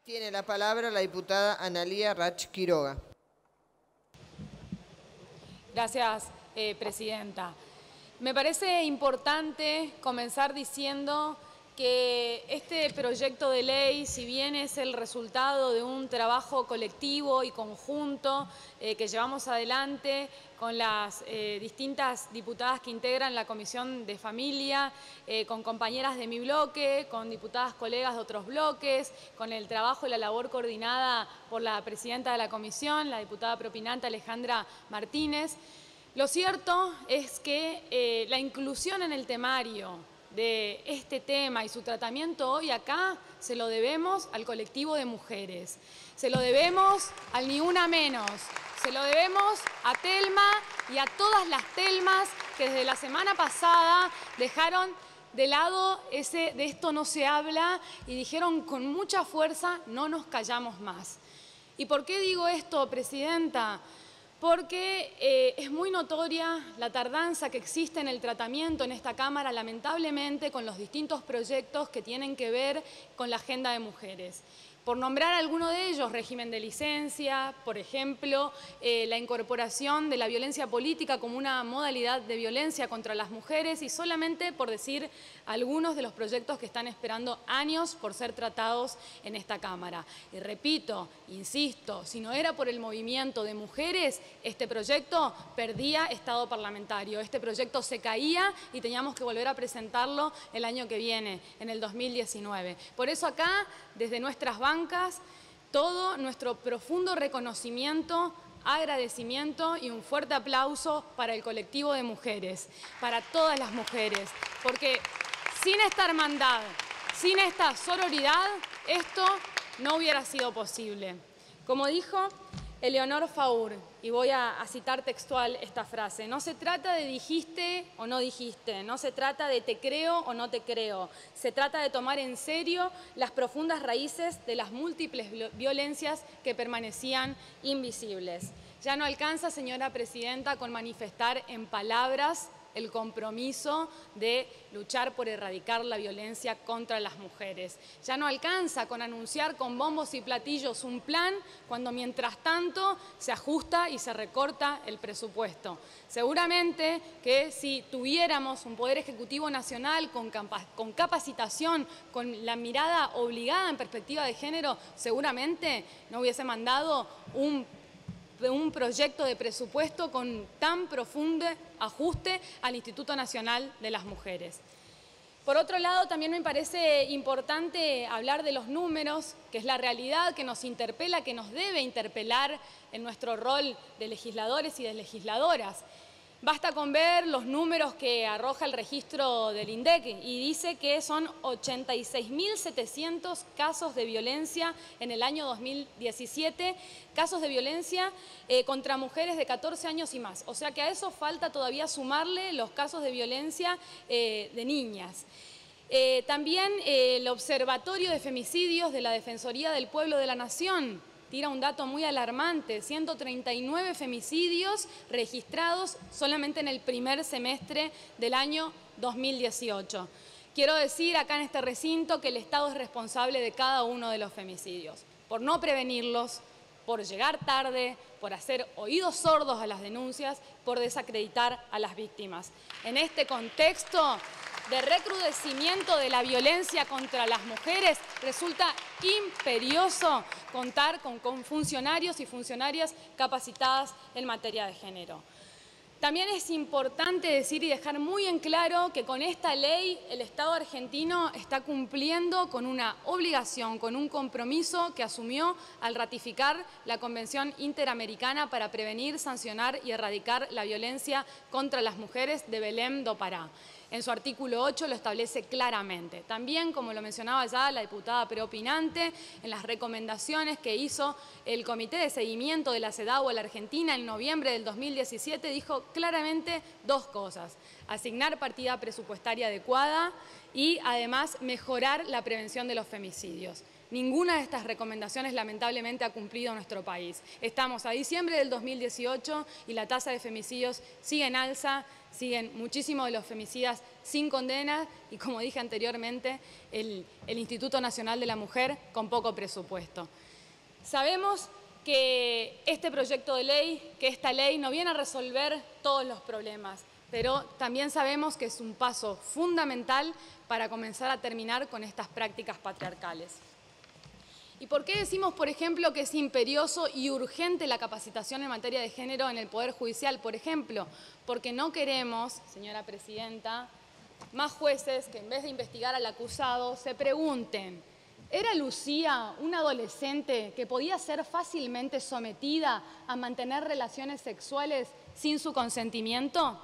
Tiene la palabra la diputada Analía Rach Quiroga. Gracias, presidenta. Me parece importante comenzar diciendo que este proyecto de ley, si bien es el resultado de un trabajo colectivo y conjunto que llevamos adelante con las distintas diputadas que integran la Comisión de Familia, con compañeras de mi bloque, con diputadas colegas de otros bloques, con el trabajo y la labor coordinada por la presidenta de la Comisión, la diputada propinante Alejandra Martínez. Lo cierto es que la inclusión en el temario de este tema y su tratamiento hoy acá se lo debemos al colectivo de mujeres, se lo debemos al Ni Una Menos, se lo debemos a Telma y a todas las Telmas que desde la semana pasada dejaron de lado ese de esto no se habla y dijeron con mucha fuerza no nos callamos más. ¿Y por qué digo esto, presidenta? Porque es muy notoria la tardanza que existe en el tratamiento en esta Cámara, lamentablemente, con los distintos proyectos que tienen que ver con la agenda de mujeres. Por nombrar alguno de ellos, régimen de licencia, por ejemplo, la incorporación de la violencia política como una modalidad de violencia contra las mujeres y solamente por decir algunos de los proyectos que están esperando años por ser tratados en esta Cámara. Y repito, insisto, si no era por el movimiento de mujeres, este proyecto perdía estado parlamentario, este proyecto se caía y teníamos que volver a presentarlo el año que viene, en el 2019. Por eso acá, desde nuestras bancas, todo nuestro profundo reconocimiento, agradecimiento y un fuerte aplauso para el colectivo de mujeres, para todas las mujeres, porque sin esta hermandad, sin esta sororidad, esto no hubiera sido posible. Como dijo Eleonor Faur, y voy a citar textual esta frase, no se trata de dijiste o no dijiste, no se trata de te creo o no te creo, se trata de tomar en serio las profundas raíces de las múltiples violencias que permanecían invisibles. Ya no alcanza, señora presidenta, con manifestar en palabras el compromiso de luchar por erradicar la violencia contra las mujeres. Ya no alcanza con anunciar con bombos y platillos un plan cuando mientras tanto se ajusta y se recorta el presupuesto. Seguramente que si tuviéramos un Poder Ejecutivo Nacional con capacitación, con la mirada obligada en perspectiva de género, seguramente no hubiese mandado un proyecto de presupuesto con tan profundo ajuste al Instituto Nacional de las Mujeres. Por otro lado, también me parece importante hablar de los números, que es la realidad que nos interpela, que nos debe interpelar en nuestro rol de legisladores y de legisladoras. Basta con ver los números que arroja el registro del INDEC y dice que son 86.700 casos de violencia en el año 2017, casos de violencia contra mujeres de 14 años y más. O sea que a eso falta todavía sumarle los casos de violencia de niñas. También el Observatorio de Femicidios de la Defensoría del Pueblo de la Nación tira un dato muy alarmante, 139 femicidios registrados solamente en el primer semestre del año 2018. Quiero decir acá en este recinto que el Estado es responsable de cada uno de los femicidios, por no prevenirlos, por llegar tarde, por hacer oídos sordos a las denuncias, por desacreditar a las víctimas. En este contexto de recrudecimiento de la violencia contra las mujeres, resulta imperioso contar con funcionarios y funcionarias capacitadas en materia de género. También es importante decir y dejar muy en claro que con esta ley el Estado argentino está cumpliendo con una obligación, con un compromiso que asumió al ratificar la Convención Interamericana para prevenir, sancionar y erradicar la violencia contra las mujeres de Belém do Pará. En su artículo 8 lo establece claramente. También, como lo mencionaba ya la diputada preopinante, en las recomendaciones que hizo el Comité de Seguimiento de la CEDAW a la Argentina en noviembre del 2017, dijo claramente dos cosas: asignar partida presupuestaria adecuada y, además, mejorar la prevención de los femicidios. Ninguna de estas recomendaciones, lamentablemente, ha cumplido nuestro país. Estamos a diciembre del 2018 y la tasa de femicidios sigue en alza, siguen muchísimos de los femicidas sin condena y, como dije anteriormente, el Instituto Nacional de la Mujer con poco presupuesto. Sabemos que este proyecto de ley, que esta ley no viene a resolver todos los problemas, pero también sabemos que es un paso fundamental para comenzar a terminar con estas prácticas patriarcales. ¿Y por qué decimos, por ejemplo, que es imperioso y urgente la capacitación en materia de género en el Poder Judicial? Por ejemplo, porque no queremos, señora presidenta, más jueces que en vez de investigar al acusado se pregunten: ¿era Lucía una adolescente que podía ser fácilmente sometida a mantener relaciones sexuales sin su consentimiento?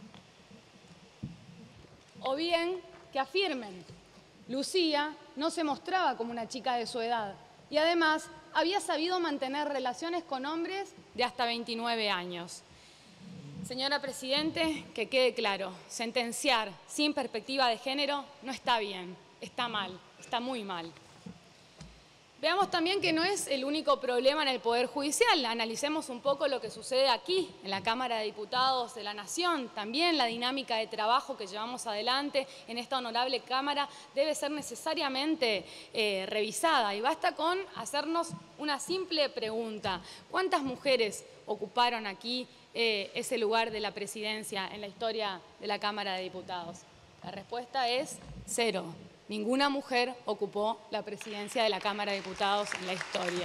O bien que afirmen: Lucía no se mostraba como una chica de su edad y además había sabido mantener relaciones con hombres de hasta 29 años. Señora Presidente, que quede claro, sentenciar sin perspectiva de género no está bien, está mal, está muy mal. Veamos también que no es el único problema en el Poder Judicial. Analicemos un poco lo que sucede aquí, en la Cámara de Diputados de la Nación. También la dinámica de trabajo que llevamos adelante en esta honorable Cámara debe ser necesariamente revisada. Y basta con hacernos una simple pregunta: ¿cuántas mujeres ocuparon aquí ese lugar de la presidencia en la historia de la Cámara de Diputados? La respuesta es 0. Ninguna mujer ocupó la presidencia de la Cámara de Diputados en la historia.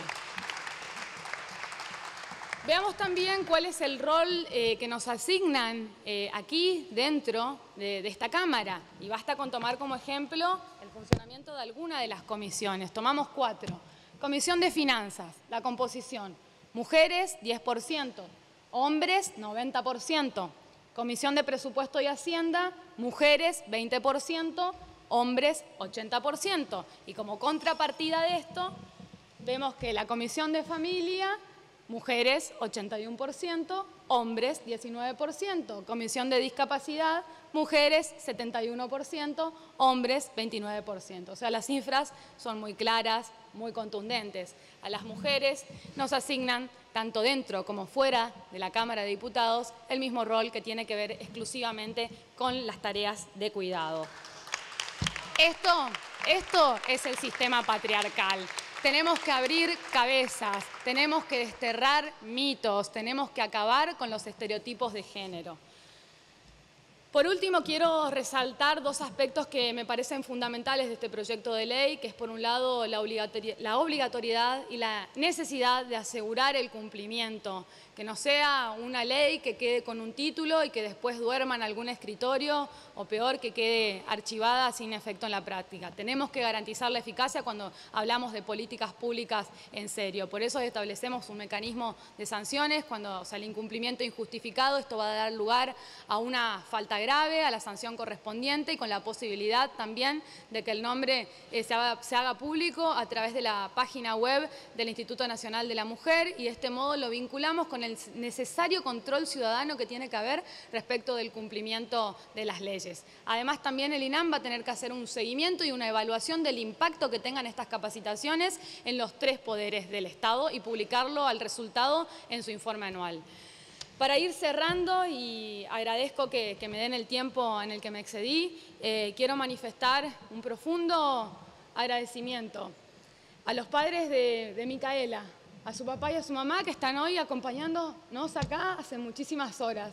Veamos también cuál es el rol que nos asignan aquí dentro de esta Cámara. Y basta con tomar como ejemplo el funcionamiento de alguna de las comisiones. Tomamos 4. Comisión de Finanzas, la composición: mujeres 10%, hombres 90%. Comisión de Presupuesto y Hacienda, mujeres 20%, hombres 80%. Y como contrapartida de esto, vemos que la Comisión de Familia, mujeres 81%, hombres 19%. Comisión de Discapacidad, mujeres 71%, hombres 29%. O sea, las cifras son muy claras, muy contundentes. A las mujeres nos asignan, tanto dentro como fuera de la Cámara de Diputados, el mismo rol que tiene que ver exclusivamente con las tareas de cuidado. Esto es el sistema patriarcal. Tenemos que abrir cabezas, tenemos que desterrar mitos, tenemos que acabar con los estereotipos de género. Por último, quiero resaltar 2 aspectos que me parecen fundamentales de este proyecto de ley, que es, por un lado, la obligatoriedad y la necesidad de asegurar el cumplimiento, que no sea una ley que quede con un título y que después duerma en algún escritorio, o peor, que quede archivada sin efecto en la práctica. Tenemos que garantizar la eficacia cuando hablamos de políticas públicas en serio. Por eso establecemos un mecanismo de sanciones cuando el incumplimiento injustificado. Esto va a dar lugar a una falta grave, a la sanción correspondiente, y con la posibilidad también de que el nombre se haga público a través de la página web del Instituto Nacional de la Mujer, y de este modo lo vinculamos con el necesario control ciudadano que tiene que haber respecto del cumplimiento de las leyes. Además, también el INAM va a tener que hacer un seguimiento y una evaluación del impacto que tengan estas capacitaciones en los 3 poderes del Estado y publicarlo al resultado en su informe anual. Para ir cerrando, y agradezco que me den el tiempo en el que me excedí, quiero manifestar un profundo agradecimiento a los padres de Micaela, a su papá y a su mamá, que están hoy acompañándonos acá hace muchísimas horas.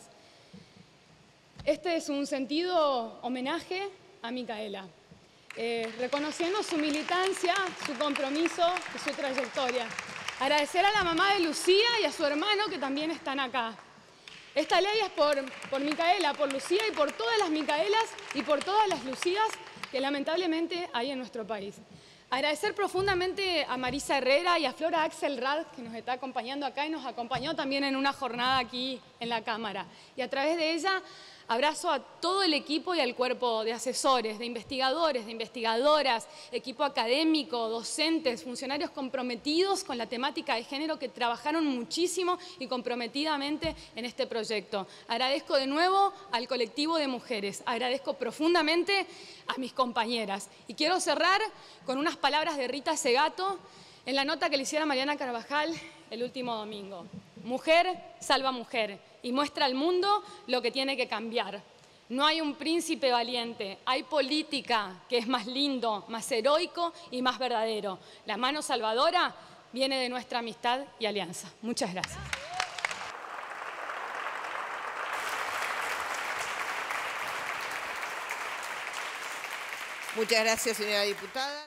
Este es un sentido homenaje a Micaela, reconociendo su militancia, su compromiso y su trayectoria. Agradecer a la mamá de Lucía y a su hermano, que también están acá. Esta ley es por Micaela, por Lucía y por todas las Micaelas y por todas las Lucías que lamentablemente hay en nuestro país. Agradecer profundamente a Marisa Herrera y a Flora Axelrad, que nos está acompañando acá y nos acompañó también en una jornada aquí en la Cámara. Y a través de ella, abrazo a todo el equipo y al cuerpo de asesores, de investigadores, de investigadoras, equipo académico, docentes, funcionarios comprometidos con la temática de género que trabajaron muchísimo y comprometidamente en este proyecto. Agradezco de nuevo al colectivo de mujeres, agradezco profundamente a mis compañeras. Y quiero cerrar con unas palabras de Rita Segato en la nota que le hiciera Mariana Carvajal el último domingo. Mujer salva mujer y muestra al mundo lo que tiene que cambiar. No hay un príncipe valiente, hay política, que es más lindo, más heroico y más verdadero. La mano salvadora viene de nuestra amistad y alianza. Muchas gracias. Muchas gracias, señora diputada.